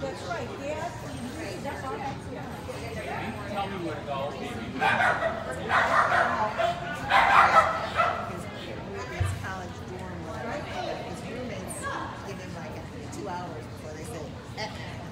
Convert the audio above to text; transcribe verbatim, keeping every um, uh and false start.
That's right. Yeah, that's all that's here. Tell me where to go. His college dorm, whatever. His roommates give him like two hours before they say,